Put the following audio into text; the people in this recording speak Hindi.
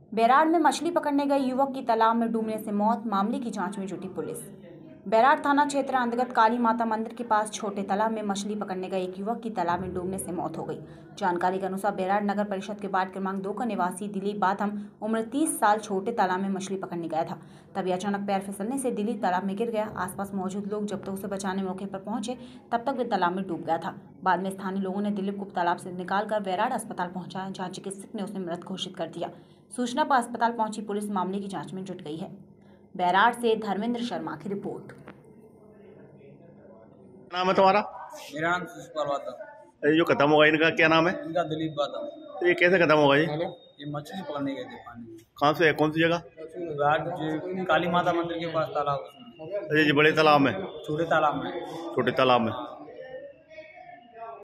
बैराड़ में मछली पकड़ने गए युवक की तालाब में डूबने से मौत। मामले की जांच में जुटी पुलिस। बैराड़ थाना क्षेत्र अंतर्गत काली माता मंदिर के पास छोटे तालाब में मछली पकड़ने गए एक युवक की तालाब में डूबने से मौत हो गई। जानकारी के अनुसार बैराड़ नगर परिषद के वार्ड क्रमांक 2 का निवासी दिलीप बाथम उम्र 30 साल छोटे तालाब में मछली पकड़ने गया था। तभी अचानक पैर फिसलने से दिलीप तालाब में गिर गया। आसपास मौजूद लोग जब तक उसे बचाने मौके पर पहुंचे तब तक वे तालाब में डूब गया था। बाद में स्थानीय लोगों ने दिलीप को तालाब से निकालकर बैराड़ अस्पताल पहुंचाया, जहां चिकित्सक ने उसे मृत घोषित कर दिया। सूचना पर अस्पताल पहुंची पुलिस मामले की जांच में जुट गई है। बैराड़ से धर्मेंद्र शर्मा की रिपोर्ट। नाम है तुम्हारा? मेरा नाम शिशुपाल बाथम। जो खत्म होगा इनका क्या नाम है? इनका दिलीप बाथम। तो ये कैसे खत्म होगा ये मछली पकड़ने गए थे पानी में। कहाँ से है, कौन सी जगह? जो काली माता मंदिर के पास तालाब है। ये बड़े तालाब में? छोटे तालाब में। छोटे तालाब में।